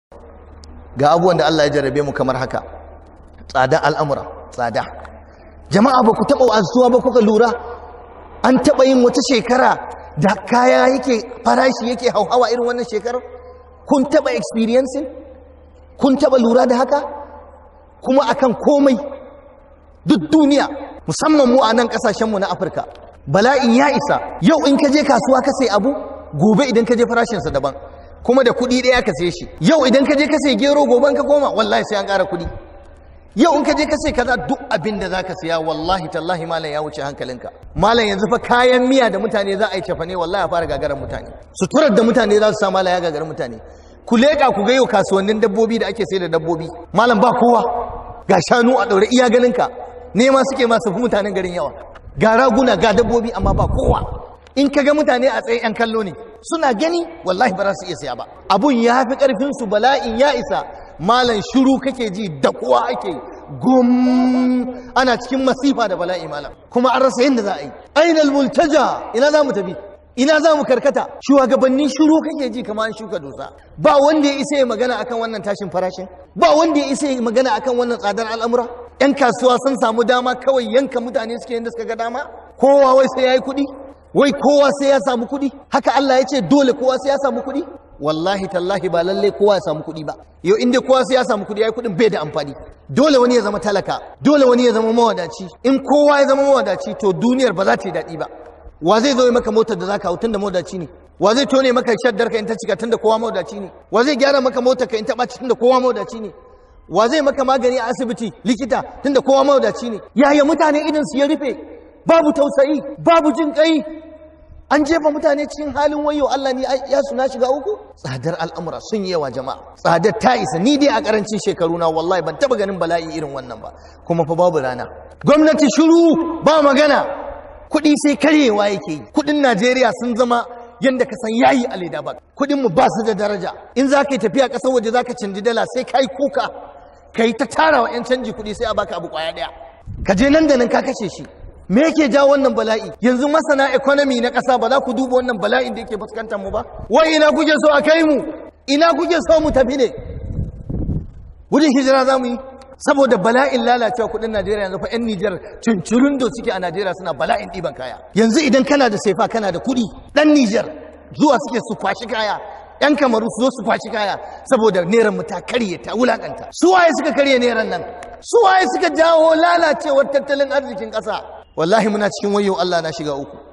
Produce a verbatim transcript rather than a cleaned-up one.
ga abubuwan da Allah ya jarrabe mu kamar haka, tsada al'amura, tsada. Jama'a ba ku taɓa wa'azuwa ba kuka lura? An taɓa yin wata shekara da kaya yake farashi yake hauhawa irin wannan shekarar? Kun taɓa experiencing? Kun taɓa lura da haka? Kuma akan komai duk duniya, musamman mu a nan ƙasashenmu na Afirka, bala'in ya isa. Yau in ka je kasuwa ka sai abu, gobe idan ka je farashinsa daban, kuma da kuɗi ɗaya ka sai shi. Yau idan ka je ka sai gero, gobe ka koma wallahi sai an ƙara kuɗi. Yau in ka je ka sai kaza, duk abin da zaka siya wallahi tallahi malam ya wuce hankalinka. Malam yanzu fa kayan miya da mutane za a yi cefane wallahi a fara gagarar mutane. Suturar da mutane za su sa malam ya gagarar mutane. Ku leƙa ku ga yau kasuwannin dabbobi da ake sai da dabbobi, malam ba kowa, ga shanu a ɗaure iya ganinka, nema suke masu fi mutanen garin yawa, ga raguna ga dabbobi amma ba kowa. In ka ga mutane a tsaye yan kallo ne, suna gani wallahi ba za su iya siya ba. Abun ya fi ƙarfinsu, bala'in ya isa. Malam shiru kake ji, da kowa ake gum, ana cikin masifa da bala'i malam, kuma an rasa yadda za a yi. Ainal multaja, ina za mu tafi, ina za mu karkata? Shugabannin shiru kake ji kamar an shuka dusa. Ba wanda ya isa ya magana akan wannan tashin farashin, ba wanda ya isa ya magana akan wannan tsadar al'amura. Yan kasuwa sun samu dama kawai yanka mutane suke yadda suka ga dama. Kowa wai sai ya yi kuɗi, wai kowa sai ya samu kuɗi. Haka Allah ya ce dole kowa sai ya samu kuɗi. Wallahi tallahi ba lalle kowa ya samu kuɗi ba. Yau inda kowa sai ya samu kuɗi, yayi kuɗin bai da amfani. Dole wani ya zama talaka, dole wani ya zama mawadaci. In kowa ya zama mawadaci to duniyar ba za ta yi daɗi ba. Wa zai zo yi maka motar da zaka hau tunda mawadaci ne? Wa zai tone maka shaddar ka in ta cika tunda kowa mawadaci ne? Wa zai gyara maka motar ka in ta ɓaci tunda kowa mawadaci ne? Wa zai maka magani a asibiti likita tunda kowa mawadaci ne? Yaya mutane idan su ya rufe, babu tausayi, babu jin kai, an jefa mutane cikin halin wayo Allah ni ya suna shiga uku. Tsadar al'amura sun yi yawa jama'a, tsadar ta isa. Ni dai a karancin shekaru na wallahi ban taba ganin bala'i irin wannan ba, kuma fa babu rana. Gwamnati shiru, ba magana, kuɗi sai karyewa yake yi. Kuɗin Najeriya sun zama yadda ka san yayi a leda ba. Kuɗin mu ba su da daraja. In za ka yi tafiya ƙasar waje za ka canji dala sai ka yi kuka, ka yi ta tara wa 'yan canji kuɗi sai a baka abu ƙwaya ɗaya, ka je nan da nan ka kashe shi. Me yake jawo wannan bala'i? Yanzu masana economy na ƙasa ba za ku duba wannan bala'in da yake fuskantar mu ba? Wai ina kuke so a kai mu? Ina kuke so mu tafi ne? Gudun hijira za mu yi? Saboda bala'in lalacewa kuɗin Najeriya yanzu fa 'yan Nijar cincirin da suke a Najeriya suna bala'in ɗiban kaya. Yanzu idan kana da sefa kana da kuɗi, ɗan Nijar zuwa suke su kwashi kaya, 'yan Kamaru su zo su kwashi kaya saboda neran mu ta karye ta wulakanta. Su waye suka karye neran nan? Su waye suka jawo lalacewar tattalin arzikin ƙasa? Wallahi muna cikin wayo Allah na shiga uku.